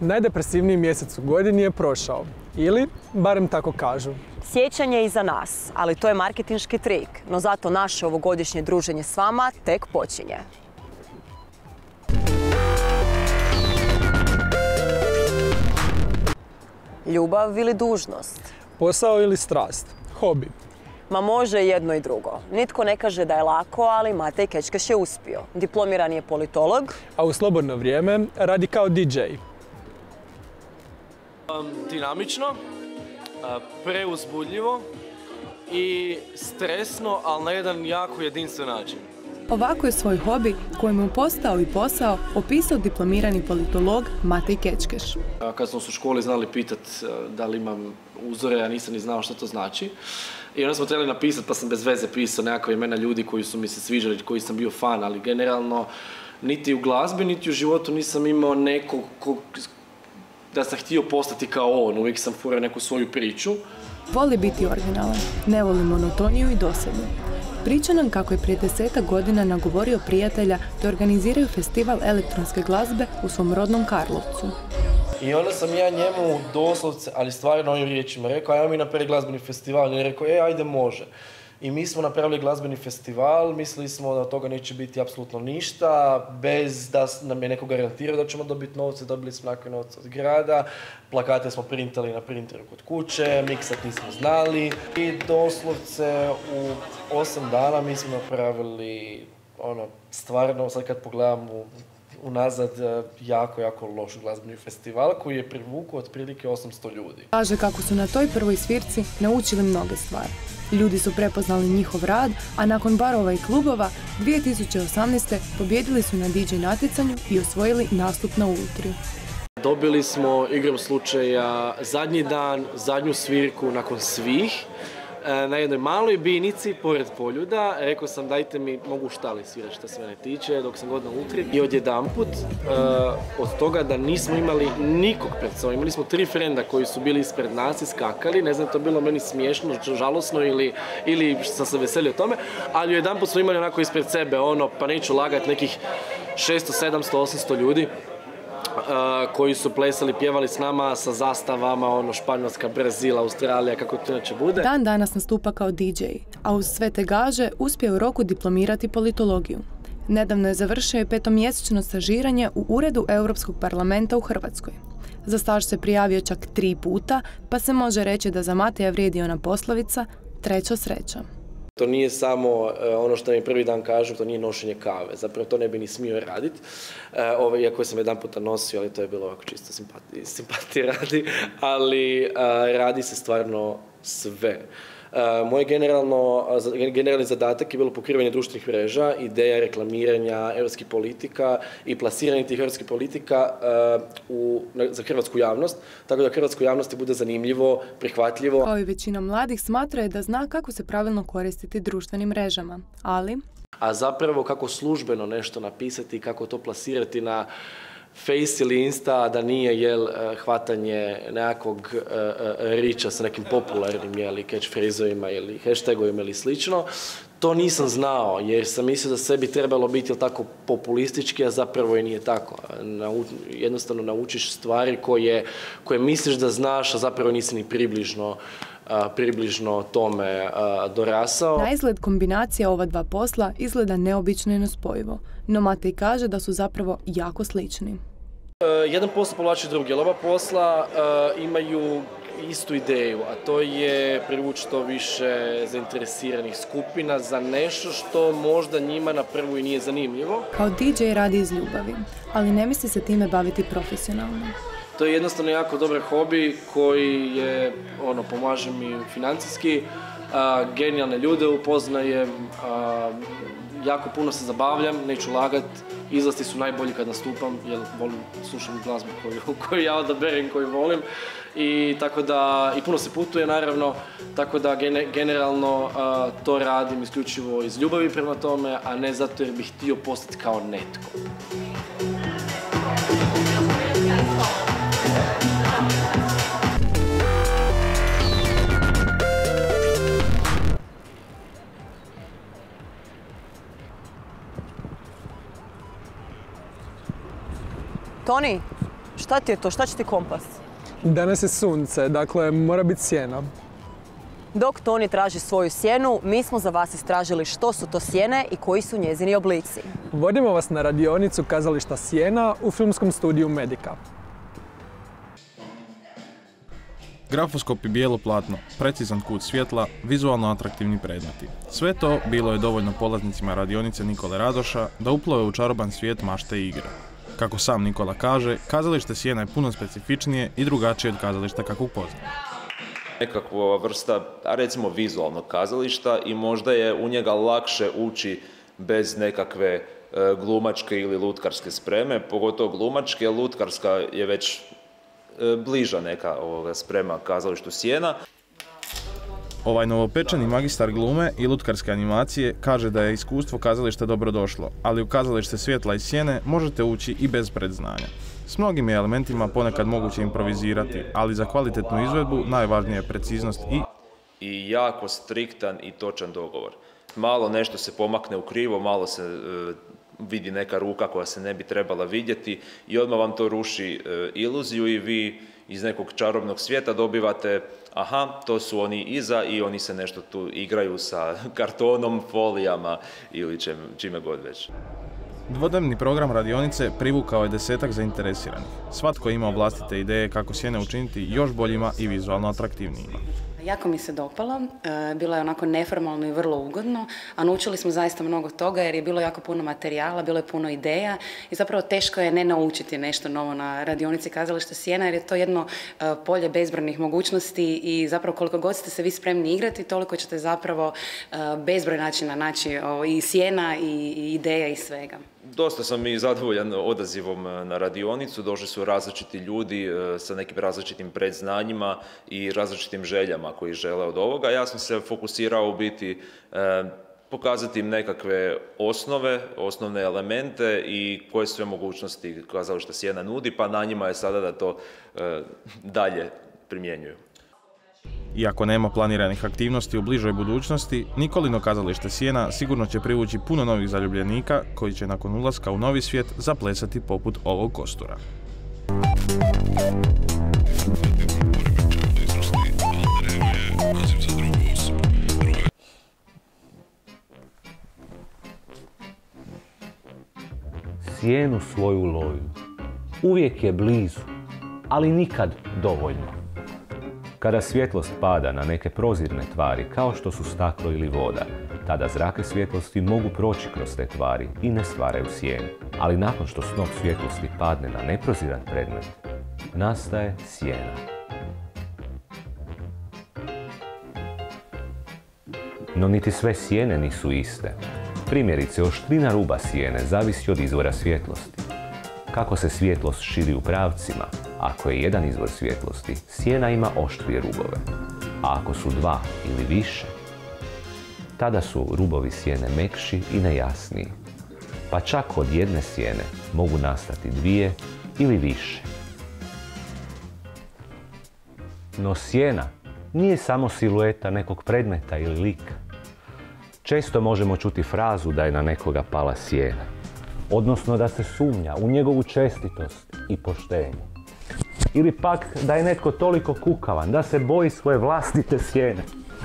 Najdepresivniji mjesec u godini je prošao. Ili, barem tako kažu. Siječanj je iza nas, ali to je marketinški trik. No zato naše ovogodišnje druženje s vama tek počinje. Ljubav ili dužnost? Posao ili strast? Hobi? Ma može jedno i drugo. Nitko ne kaže da je lako, ali Matej Kečkeš je uspio. Diplomirani je politolog. A u slobodno vrijeme radi kao DJ. Dinamično, preuzbudljivo i stresno, ali na jedan jako jedinstven način. Ovako je svoj hobi, kojemu je postao i posao, opisao diplomirani politolog Matej Kečkeš. Kad smo se u školi znali pitati da li imam uzore, ja nisam ni znao što to znači. I onda smo trebali napisati, pa sam bez veze pisao nekakva imena ljudi koji su mi se sviđali, koji sam bio fan, ali generalno niti u glazbi, niti u životu nisam imao nekog da sam htio postati kao on, uvijek sam furao neku svoju priču. Voli biti originalan, ne voli monotoniju i dosadnu. Priča nam kako je prije 10 godina nagovorio prijatelja da organiziraju festival elektronske glazbe u svom rodnom Karlovcu. I onda sam ja njemu doslovce, ali stvarno ovim riječima rekao, ajmo mi napraviti glazbeni festival. I on je rekao, ajde može. I mi smo napravili glazbeni festival, mislili smo da od toga neće biti apsolutno ništa, bez da nam je neko garantirao da ćemo dobiti novce, dobili smo nakon novce od grada, plakate smo printali na printeru kod kuće, miksat nismo znali i doslovce u 8 dana mi smo napravili stvarno, sad kad pogledam unazad, jako loš glazbeni festival koji je privukao otprilike 800 ljudi. Kaže kako su na toj prvoj svirci naučili mnoge stvari. Ljudi su prepoznali njihov rad, a nakon barova i klubova 2018. pobjedili su na DJ natjecanju i osvojili nastup na Ultri. Dobili smo igrom slučaja zadnji dan, zadnju svirku nakon svih. Na jednoj maloj binici, pored Poljuda, rekao sam dajte mi, mogu u štali svirati što se mene tiče, dok sam god na Ultri. I odjedanput, od toga da nismo imali nikog pred sobom, imali smo 3 frenda koji su bili ispred nas i skakali, ne znam, to je bilo meni smiješno, žalosno ili sam se veselio tome, ali odjedanput smo imali onako ispred sebe, pa neću lagat, nekih 600, 700, 800 ljudi. Koji su plesali, pjevali s nama sa zastavama, Španjolska, Brazil, Australija, kako to inače bude. Dan danas nastupa kao DJ, a uz sve te gaže uspio u roku diplomirati politologiju. Nedavno je završio 5-mjesečno stažiranje u Uredu Europskog parlamenta u Hrvatskoj. Za staž se prijavio čak 3 puta, pa se može reći da za Mateja vrijedi ona poslovica treća sreća. To nije samo ono što mi prvi dan kažu, to nije nošenje kave. Zapravo to ne bi ni smio raditi. Iako sam jedan puta nosio, ali to je bilo ovako čisto simpatije radi. Ali radi se stvarno sve. Moj generalni zadatak je bilo pokrivanje društvenih mreža, ideja reklamiranja europskih politika i plasiranje tih europskih politika za hrvatsku javnost, tako da hrvatskoj javnosti bude zanimljivo, prihvatljivo. Kao i većina mladih smatra je da zna kako se pravilno koristiti društvenim mrežama, ali... A zapravo kako službeno nešto napisati, kako to plasirati na Face ili Insta, da nije hvatanje nekakvog riča sa nekim popularnim catchphraseovima ili hashtagovima ili slično. To nisam znao jer sam mislio da sebi trebalo biti tako populistički, a zapravo i nije tako. Jednostavno naučiš stvari koje misliš da znaš, a zapravo nisi ni približno tome dorasao. Na izgled kombinacija ova dva posla izgleda neobično i nespojivo, no Matej kaže da su zapravo jako slični. Jedan posao povlači drugi, ali oba posla imaju istu ideju, a to je privući što više zainteresiranih skupina za nešto što možda njima na prvu i nije zanimljivo. Kao DJ radi iz ljubavi, ali ne misli se time baviti profesionalno. To je jednostavno jako dobar hobi koji je, pomaže mi financijski, genijalne ljude upoznajem, jako puno se zabavljam, neću lagat, izlasti su najbolji kad nastupam, jer volim, slušam glazbu koju ja odaberem, koju volim. I puno se putuje naravno, tako da generalno to radim isključivo iz ljubavi prema tome, a ne zato jer bih htio postati kao netko. Toni, šta ti je to? Šta će ti kompas? Danas je sunce, dakle mora biti sjena. Dok Toni traži svoju sjenu, mi smo za vas istražili što su to sjene i koji su njezini oblici. Vodimo vas na radionicu kazališta Sjena u filmskom studiju Medika. Grafoskop i bijelo platno, precizan kut svjetla, vizualno atraktivni predmeti. Sve to bilo je dovoljno polaznicima radionice Nikole Radoša da uplove u čaroban svijet mašte i igre. Kako sam Nikola kaže, kazalište Sjena je puno specifičnije i drugačije od kazališta kakvog poznaje. Nekakva vrsta, recimo, vizualnog kazališta i možda je u njega lakše ući bez nekakve glumačke ili lutkarske spreme, pogotovo glumačke, jer lutkarska je već bliža neka sprema kazalištu Sjena. Ovaj novopečeni magistar glume i lutkarske animacije kaže da je iskustvo kazališta dobro došlo, ali u kazalište svjetla i sjene možete ući i bez predznanja. S mnogim je elementima ponekad moguće improvizirati, ali za kvalitetnu izvedbu najvažnija je preciznost i jako striktan i točan dogovor. Malo nešto se pomakne u krivo, malo se vidi neka ruka koja se ne bi trebala vidjeti i odmah vam to ruši iluziju i vi iz nekog čarobnog svijeta dobivate aha, to su oni iza i oni se nešto tu igraju sa kartonom, folijama ili čime god već. Dvodnevni program radionice privukao je 10-ak zainteresiranih. Svatko je imao vlastite ideje kako sjene učiniti još boljima i vizualno atraktivnijima. Jako mi se dopalo, bilo je onako neformalno i vrlo ugodno, a naučili smo zaista mnogo toga jer je bilo jako puno materijala, bilo je puno ideja i zapravo teško je ne naučiti nešto novo na radionici kazališta Sjena jer je to jedno polje bezbrojnih mogućnosti i zapravo koliko god ste se vi spremni igrati, toliko ćete zapravo bezbroj načina naći i sjena i ideja i svega. Dosta sam i zadovoljan odazivom na radionicu, došli su različiti ljudi sa nekim različitim predznanjima i različitim željama koji žele od ovoga. Ja sam se fokusirao u biti pokazati im nekakve osnovne elemente i koje sve mogućnosti kazališta Sjena nudi, pa na njima je sada da to dalje primjenjuju. Iako nema planiranih aktivnosti u bližoj budućnosti, Nikolino kazalište Sjena sigurno će privući puno novih zaljubljenika koji će nakon ulaska u novi svijet zaplesati poput ovog kostura. Sjenu svoju loju. Uvijek je blizu, ali nikad dovoljno. Kada svjetlost pada na neke prozirne tvari, kao što su staklo ili voda, tada zrake svjetlosti mogu proći kroz te tvari i ne stvaraju sjenu. Ali nakon što snop svjetlosti padne na neproziran predmet, nastaje sjena. No niti sve sjene nisu iste. Primjerice, oštrina ruba sjene zavisi od izvora svjetlosti. Kako se svjetlost širi u pravcima, ako je jedan izvor svjetlosti, sjena ima oštrije rubove. A ako su dva ili više, tada su rubovi sjene mekši i nejasniji. Pa čak od jedne sjene mogu nastati dvije ili više. No sjena nije samo silueta nekog predmeta ili lika. Često možemo čuti frazu da je na nekoga pala sjena, odnosno da se sumnja u njegovu čestitost i poštenje. Ili pak da je netko toliko kukavan da se boji svoje vlastite sjene.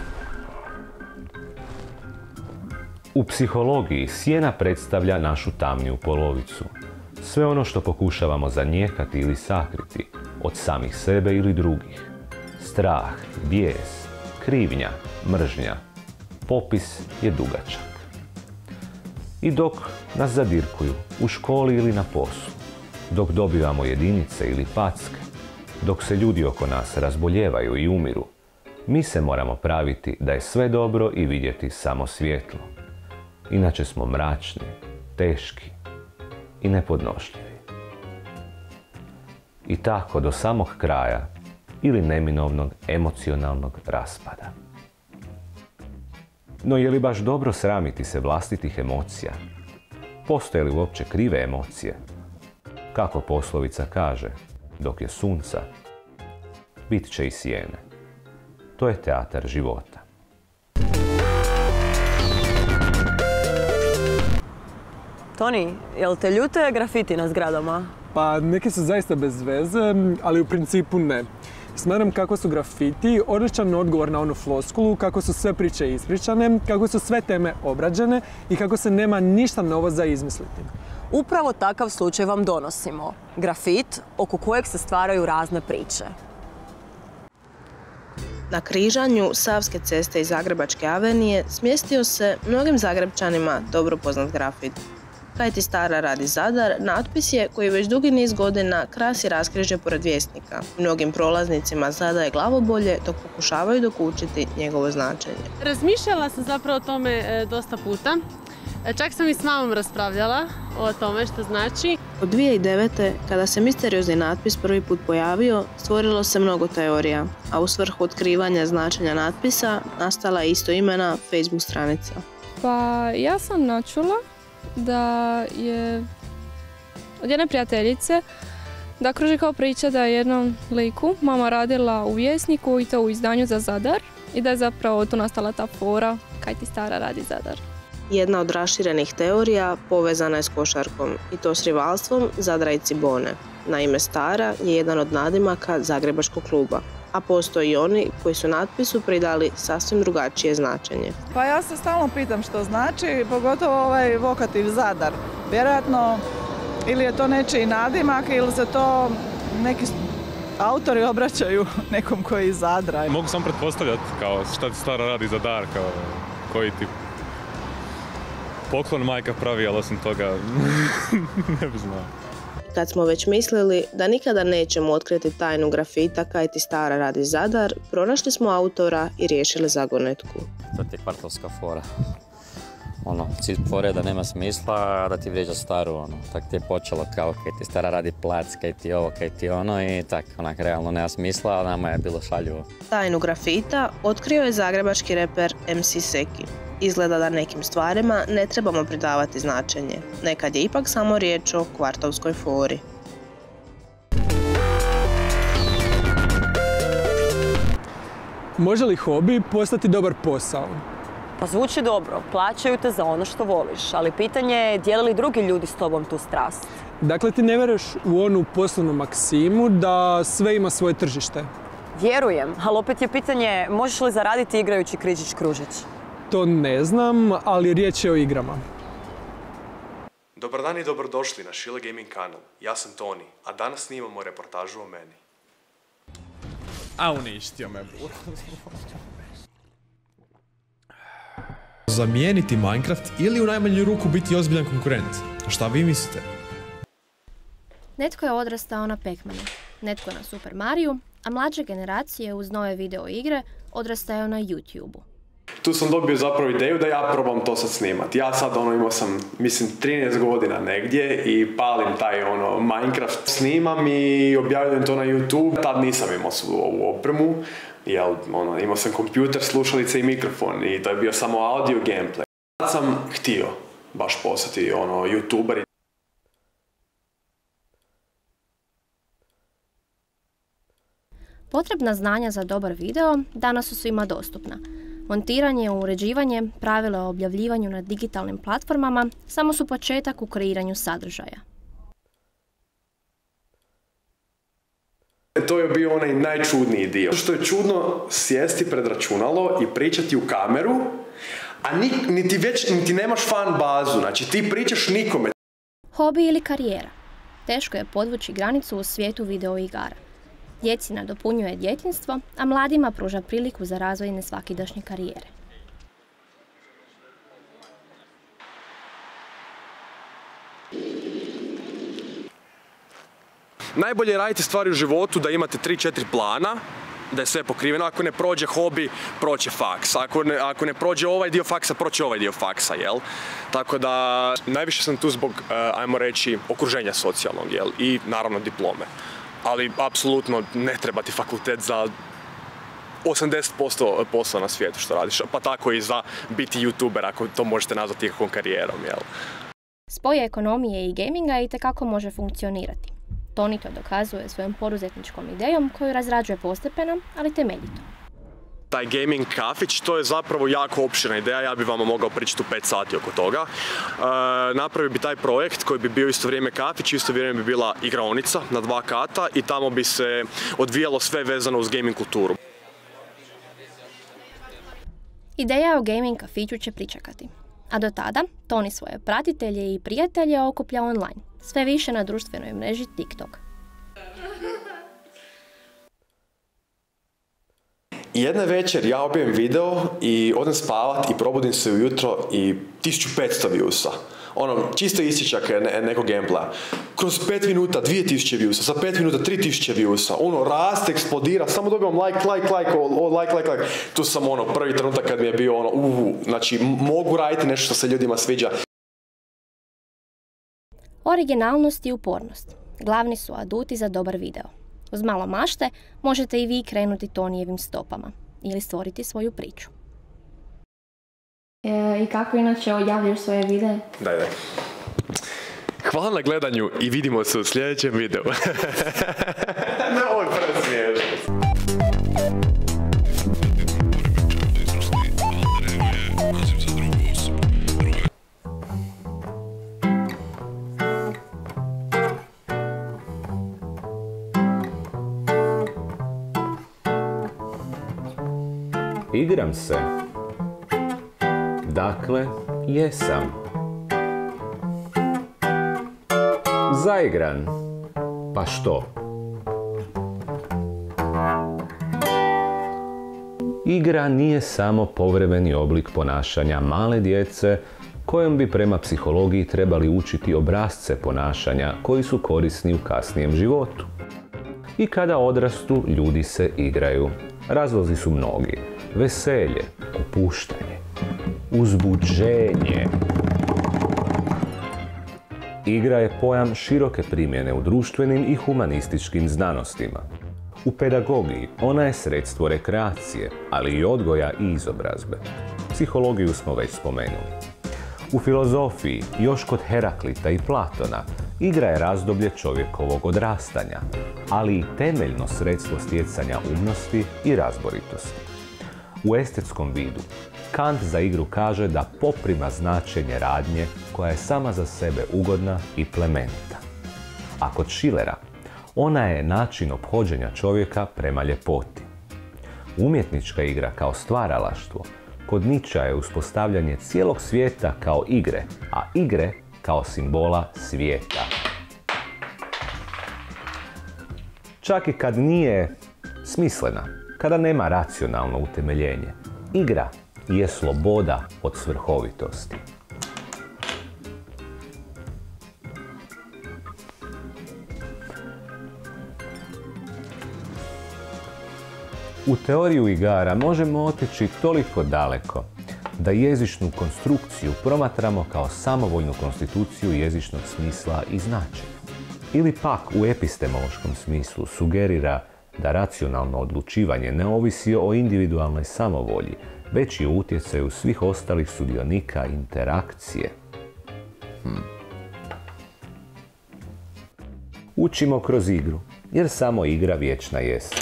U psihologiji sjena predstavlja našu tamniju polovicu. Sve ono što pokušavamo zanijekati ili sakriti od samih sebe ili drugih. Strah, bijes, krivnja, mržnja. Popis je dugačak. I dok nas zadirkuju u školi ili na poslu, dok dobivamo jedinice ili packe, dok se ljudi oko nas razboljevaju i umiru, mi se moramo praviti da je sve dobro i vidjeti samo svjetlo. Inače smo mračni, teški i nepodnošljivi. I tako do samog kraja ili neminovnog emocionalnog raspada. No je li baš dobro sramiti se vlastitih emocija? Postoje li uopće krive emocije? Kako poslovica kaže, dok je sunca, bit će i sjene. To je teatar života. Toni, jel te ljute grafiti na zgradama? Pa neki su zaista bez veze, ali u principu ne. Smatram kako su grafiti odličan odgovor na onu floskulu, kako su sve priče ispričane, kako su sve teme obrađene i kako se nema ništa novo za izmisliti. Upravo takav slučaj vam donosimo. Grafit oko kojeg se stvaraju razne priče. Na križanju Savske ceste i Zagrebačke avenije smjestio se mnogim Zagrebčanima dobro poznat grafit. Kaj ti stara radi Zadar natpis je koji već dugi niz godina krasi raskrižje pored Vjesnika. Mnogim prolaznicima zadaje glavobolje dok pokušavaju dokučiti njegovo značenje. Razmišljala sam zapravo o tome dosta puta. Čak sam i s mamom raspravljala o tome što znači. Od 2009. kada se misteriozni natpis prvi put pojavio, stvorilo se mnogo teorija, a u svrhu otkrivanja značenja natpisa nastala je istoimena Facebook stranica. Pa ja sam načula da je od jedne prijateljice da kruži kao priča da je jednom liku mama radila u Vjesniku i to u izdanju za Zadar i da je zapravo tu nastala ta fora kaj ti stara radi Zadar. Jedna od raširenih teorija povezana je s košarkom i to s rivalstvom Zadra i Cibone. Naime, Stara je jedan od nadimaka Zagrebačkog kluba, a postoje i oni koji su natpisu pridali sasvim drugačije značenje. Pa ja se stalno pitam što znači, pogotovo ovaj vokativ Zadar. Vjerojatno ili je to nečiji nadimak ili se to neki autori obraćaju nekom koji je iz Zadra. Mogu sam pretpostavljati kao šta ti stara radi Zadar, kao koji ti poklon majka pravi, ali osim toga ne bi znao. Kad smo već mislili da nikada nećemo otkriti tajnu grafita kaj ti stara radi Zadar, pronašli smo autora i riješili zagonetku. To ti je kvartovska fora. Cilj fore je da nema smisla, a da ti vrijeđa staru. Tako ti je počelo kao kaj ti stara radi plac, kaj ti ovo, kaj ti ono i tak, realno nema smisla, a nama je bilo šaljivo. Tajnu grafita otkrio je zagrebački reper MC Seki. Izgleda da nekim stvarima ne trebamo pridavati značenje. Nekad je ipak samo riječ o kvartovskoj fori. Može li hobi postati dobar posao? Pa zvuči dobro, plaćaju te za ono što voliš, ali pitanje je dijele li drugi ljudi s tobom tu strast? Dakle, ti ne vjeruješ u onu poslovnu maksimu da sve ima svoje tržište? Vjerujem, ali opet je pitanje možeš li zaraditi igrajući križić-kružić? To ne znam, ali riječ je o igrama. Dobar dan i dobrodošli na Šile Gaming kanal. Ja sam Toni, a danas snimamo reportažu o meni. A uništio me. Zamijeniti Minecraft ili u najmanju ruku biti ozbiljan konkurent? Šta vi mislite? Netko je odrastao na Pac-Manu, netko na Super Mariju, a mlađe generacije uz nove video igre odrastaju na YouTube-u. Tu sam dobio zapravo ideju da ja probam to sad snimati. Ja sad imao sam, 13 godina negdje i palim taj Minecraft. Snimam i objavljam to na YouTube. Tad nisam imao svu ovu opremu, jer imao sam kompjuter, slušalice i mikrofon i to je bio samo audio gameplay. Tad sam htio baš postati YouTuber. Potrebna znanja za dobar video danas su svima dostupna. Montiranje, uređivanje, pravila o objavljivanju na digitalnim platformama samo su početak u kreiranju sadržaja. To je bio onaj najčudniji dio. Što je čudno sjesti pred računalo i pričati u kameru, a niti nemaš fan bazu, znači ti pričaš nikome. Hobi ili karijera. Teško je podvući granicu u svijetu videoigara. Djeci nadopunjuje djetinjstvo, a mladima pruža priliku za razvoj nesvakidašnje karijere. Najbolje je raditi stvari u životu da imate 3-4 plana, da je sve pokriveno. Ako ne prođe hobi, proće faks. Ako ne prođe ovaj dio faksa, proće ovaj dio faksa, jel? Tako da najviše sam tu zbog, ajmo reći, okruženja socijalnog, jel? I naravno diplome. Ali apsolutno ne treba ti fakultet za 80% posla na svijetu što radiš, pa tako i za biti YouTuber, ako to možete nazvati ikakvom karijerom, jel? Spoj ekonomije i gaminga itekako može funkcionirati. Toni to dokazuje svojom poduzetničkom idejom koju razrađuje postepeno, ali temeljito. Taj gaming kafić, to je zapravo jako opširna ideja, ja bi vama mogao pričati u 5 sati oko toga. Napravio bi taj projekt koji bi bio isto vrijeme kafić, isto vrijeme bi bila igraonica na 2 kata i tamo bi se odvijalo sve vezano uz gaming kulturu. Ideja o gaming kafiću će pričekati. A do tada, Toni svoje pratitelje i prijatelje okuplja online, sve više na društvenoj mreži TikTok. Jedne večer ja objavim video i odem spavat i probudim se ujutro i 1500 viewsa. Čisto isječak nekog gameplaya. Kroz 5 minuta 2000 viewsa, za 5 minuta 3000 viewsa. Raste, eksplodira, samo dobijam like. Tu sam prvi trenutak kad mi je bio znači mogu raditi nešto što se ljudima sviđa. Originalnost i upornost. Glavni su aduti za dobar video. Uz malo mašte možete i vi krenuti Tonijevim stopama ili stvoriti svoju priču. I kako inače objavljaš svoje videe? Daj. Hvala na gledanju i vidimo se u sljedećem videu. Ovo je presmiješno. Igram se. Dakle, jesam. Zaigran. Pa što? Igra nije samo povremeni oblik ponašanja male djece kojom bi prema psihologiji trebali učiti obrasce ponašanja koji su korisni u kasnijem životu. I kada odrastu, ljudi se igraju. Razlozi su mnogi. Veselje, opuštanje, uzbuđenje. Igra je pojam široke primjene u društvenim i humanističkim znanostima. U pedagogiji ona je sredstvo rekreacije, ali i odgoja i izobrazbe. Psihologiju smo već spomenuli. U filozofiji, još kod Heraklita i Platona, igra je razdoblje čovjekovog odrastanja, ali i temeljno sredstvo stjecanja umnosti i razboritosti. U estetskom vidu, Kant za igru kaže da poprima značenje radnje koja je sama za sebe ugodna i plemenita. A kod Schillera, ona je način ophođenja čovjeka prema ljepoti. Umjetnička igra kao stvaralaštvo, kod Nietzschea je uspostavljanje cijelog svijeta kao igre, a igre kao simbola svijeta. Čak i kad nije smislena, kada nema racionalno utemeljenje, igra je sloboda od svrhovitosti. U teoriju igara možemo otići toliko daleko da jezičnu konstrukciju promatramo kao samovoljnu konstituciju jezičnog smisla i značenja. Ili pak u epistemološkom smislu sugerira da racionalno odlučivanje ne ovisi o individualnoj samovolji, već i o utjecaju svih ostalih sudionika interakcije. Učimo kroz igru, jer samo igra vječna jest.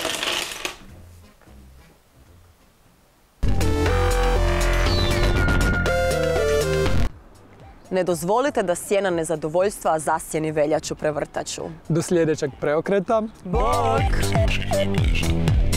Ne dozvolite da sjena nezadovoljstva zasjeni veljaču prevrtaču. Do sljedećeg preokreta. Bok!